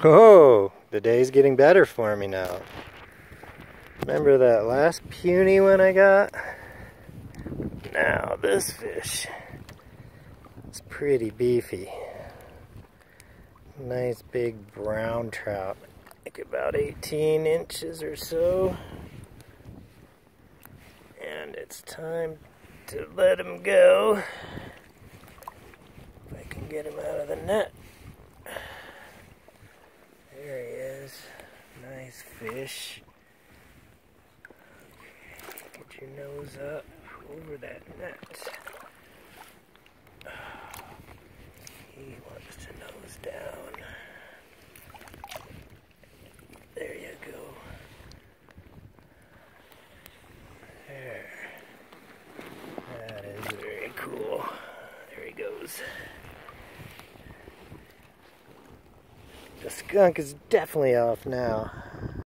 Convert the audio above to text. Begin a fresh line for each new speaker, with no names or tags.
Oh, the day's getting better for me now. Remember that last puny one I got? Now this fish is pretty beefy. Nice big brown trout, like about 18 inches or so. And it's time to let him go. If I can get him out of the net. There he is. Nice fish. Okay, get your nose up over that net. He wants to nose down. There you go. There. That is very cool. There he goes. The skunk is definitely off now.